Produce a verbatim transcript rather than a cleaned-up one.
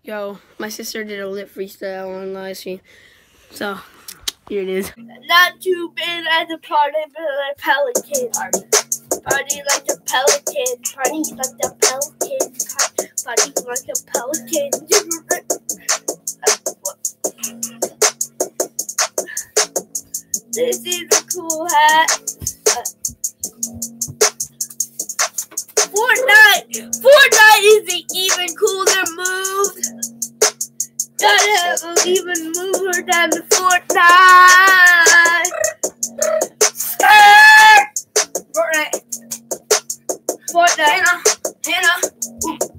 Yo, my sister did a lip freestyle on live stream. So, here it is. Not too bad at the party, but like Pelican. Party. Party like a Pelican. Party like a Pelican. Party like a Pelican. This is a cool hat. Uh, Fortnite! Fortnite is an even cooler move. Gotta have an even mover than the Fortnite. Skirt! Fortnite. Fortnite. Hannah. Hannah.